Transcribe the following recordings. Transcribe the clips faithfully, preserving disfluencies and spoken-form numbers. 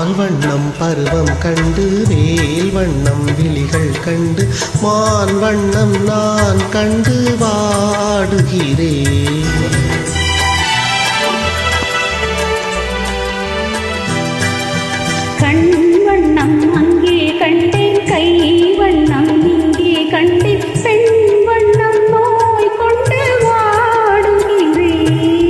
பால் வண்ணம் பருவம் கண்டு வேல் வண்ணம் விழிகள் கண்டு மான் வண்ணம் நான் கண்டு வாடுகிறேன். கண் வண்ணம் அங்கே கண்டேன், கை வண்ணம் இங்கே கண்டேன், பெண் வண்ணம் நோய் கொண்டு வாடுகிறேன்.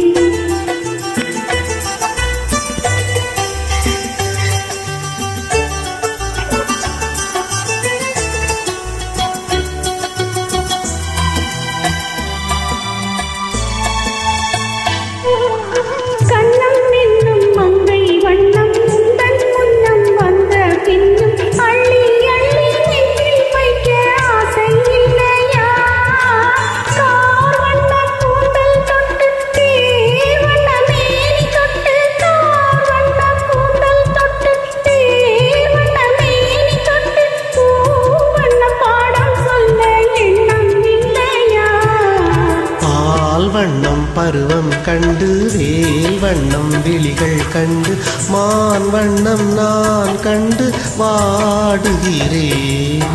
கண்ணம் என்னும் மங்கை வண்ணம் உந்தன் முன்னம் வந்த பின்னும் அள்ளி அள்ளி நெஞ்சில் வைக்க ஆசை இல்லையா? கார் வண்ண கூந்தல் தொட்டு தேர் வண்ண மேனி தொட்டு, கார் வண்ண கூந்தல் தொட்டு தேர் வண்ண மேனி தொட்டு பூ வண்ண பாடம் சொல்ல எண்ணம் இல்லையா? பால் வண்ணம் பருவம் கண்டு வேல் வண்ணம் விழிகள் கண்டு மான் வண்ணம் நான் கண்டு வாடுகிறேன்.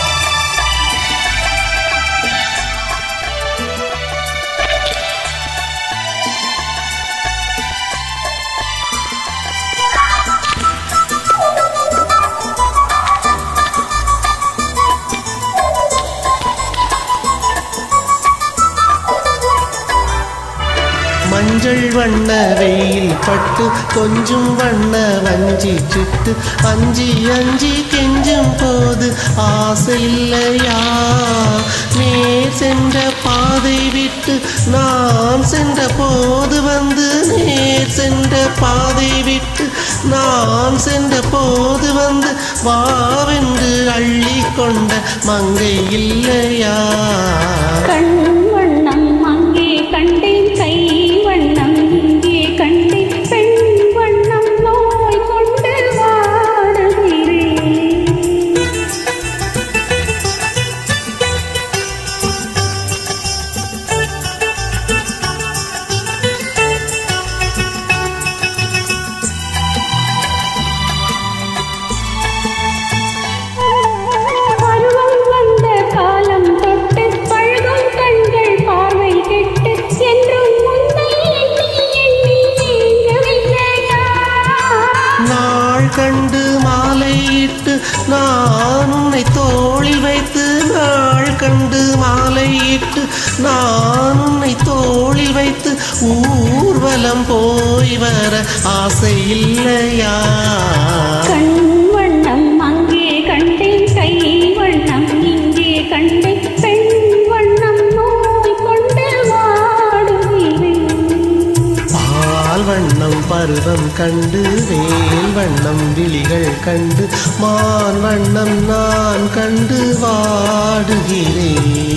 மஞ்சள் வண்ண வெயில் பட்டு கொஞ்சம் வண்ண வஞ்சி சிட்டு அஞ்சி அஞ்சி கெஞ்சும் போது ஆசை இல்லையா? நேர் சென்ற பாதை விட்டு நான் சென்ற போது வந்து, நேர் சென்ற பாதை விட்டு நான் சென்ற போது வந்து வாவென்று அள்ளி கொண்ட மங்கை இல்லையா? கண் வண்ணம் அங்கே கண்டேன், கை வண்ணம் இங்கே கண்டேன், பெண் வண்ணம் நோய் கொண்டு வாடுகிறேன். பருவம் வந்த காலம் தொட்டு பழகும் கண்கள் பார்வை கெட்டு என்றும் முன்னை எண்ணி எண்ணி ஏங்கவில்லையா? நாள் கண்டு மாலையிட்டு நான் உன்னை தோளில் வைத்து, நாள் கண்டு மாலையிட்டு நான் உன்னை தோளில் வைத்து ஊர்வலம் போய் வர ஆசை இல்லையா? கண் வண்ணம் அங்கே கண்டேன், கை வண்ணம் இங்கே கண்டேன், பெண் வண்ணம் நோய் கொண்டு வாடுகிறேன். பால் வண்ணம் பருவம் கண்டு வேல் வண்ணம் விழிகள் கண்டு மான் வண்ணம் நான் கண்டு வாடுகிறேன்.